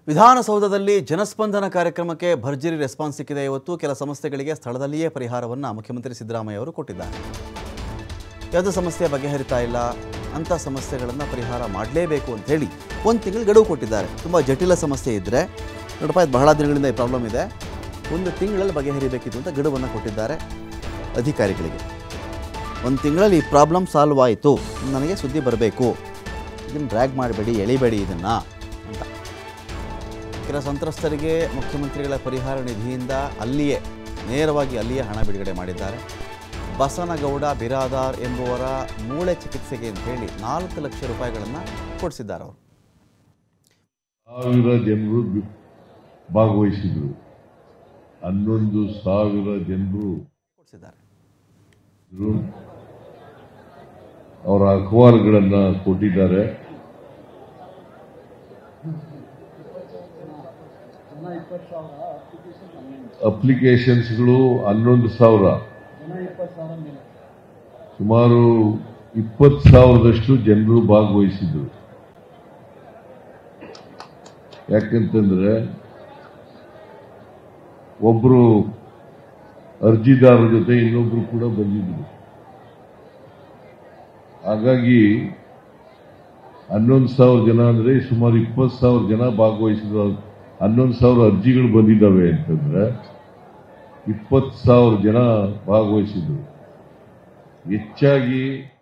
ವಿಧಾನಸೌಧದಲ್ಲಿ ಜನಸ್ಪಂದನ ಕಾರ್ಯಕ್ರಮಕ್ಕೆ ಭರ್ಜರಿ ರೆಸ್ಪಾನ್ಸ್ ಸಿಕ್ಕಿದೆ. ಇವತ್ತು ಕೆಲ ಸಮಸ್ಯೆಗಳಿಗೆ ಸ್ಥಳದಲ್ಲಿಯೇ ಪರಿಹಾರವನ್ನು ಮುಖ್ಯಮಂತ್ರಿ ಸಿದ್ದರಾಮಯ್ಯ ಅವರು ಕೊಟ್ಟಿದ್ದಾರೆ. ಯಾವುದೇ ಸಮಸ್ಯೆ ಬಗೆಹರಿತಾ ಇಲ್ಲ, ಅಂಥ ಸಮಸ್ಯೆಗಳನ್ನು ಪರಿಹಾರ ಮಾಡಲೇಬೇಕು ಅಂತ ಹೇಳಿ ಒಂದು ತಿಂಗಳು ಗಡುವು ಕೊಟ್ಟಿದ್ದಾರೆ. ತುಂಬ ಜಟಿಲ ಸಮಸ್ಯೆ ಇದ್ದರೆ ನೋಡಪ್ಪ, ಇದು ಬಹಳ ದಿನಗಳಿಂದ ಈ ಪ್ರಾಬ್ಲಮ್ ಇದೆ, ಒಂದು ತಿಂಗಳಲ್ಲಿ ಬಗೆಹರಿಬೇಕಿತ್ತು ಅಂತ ಗಡುವನ್ನು ಕೊಟ್ಟಿದ್ದಾರೆ ಅಧಿಕಾರಿಗಳಿಗೆ. ಒಂದು ತಿಂಗಳಲ್ಲಿ ಈ ಪ್ರಾಬ್ಲಮ್ ಸಾಲ್ವ್ ಆಯಿತು, ನನಗೆ ಸುದ್ದಿ ಬರಬೇಕು, ಇದನ್ನು ಡ್ರ್ಯಾಗ್ ಮಾಡಬೇಡಿ, ಎಳಿಬೇಡಿ ಇದನ್ನು ಅಂತ. ಕೆಲ ಸಂತ್ರಸ್ತರಿಗೆ ಮುಖ್ಯಮಂತ್ರಿಗಳ ಪರಿಹಾರ ನಿಧಿಯಿಂದ ನೇರವಾಗಿ ಅಲ್ಲಿಯೇ ಹಣ ಬಿಡುಗಡೆ ಮಾಡಿದ್ದಾರೆ. ಬಸನಗೌಡ ಬಿರಾದಾರ್ ಎಂಬುವರ ಮೂಳೆ ಚಿಕಿತ್ಸೆಗೆ ಅಂತ ಹೇಳಿ 4 ಲಕ್ಷ ರೂಪಾಯಿಗಳನ್ನು ಕೊಡಿಸಿದ್ದಾರೆ. ಅವರು 1000 ಜನರು ಭಾಗವಹಿಸಿದರು, 11,000 ಜನರು ಕೊಡಿಸಿದ್ದಾರೆ. ಅವರ ಅಹವಾಲುಗಳನ್ನು ಕೊಟ್ಟಿದ್ದಾರೆ. ಅಪ್ಲಿಕೇಶನ್ಸ್ಗಳು 11,000, ಸುಮಾರು 20,000ದಷ್ಟು ಜನರು ಭಾಗವಹಿಸಿದ್ರು. ಯಾಕಂತಂದ್ರೆ ಒಬ್ರು ಅರ್ಜಿದಾರರ ಜೊತೆ ಇನ್ನೊಬ್ರು ಕೂಡ ಬಂದಿದ್ರು. ಹಾಗಾಗಿ 11,000 ಜನ ಅಂದ್ರೆ ಸುಮಾರು 20,000 ಜನ ಭಾಗವಹಿಸಿದ್ರು. 11,000 ಅರ್ಜಿಗಳು ಬಂದಿದ್ದಾವೆ ಅಂತಂದ್ರೆ 20,000 ಜನ ಭಾಗವಹಿಸಿದ್ರು. ಹೆಚ್ಚಾಗಿ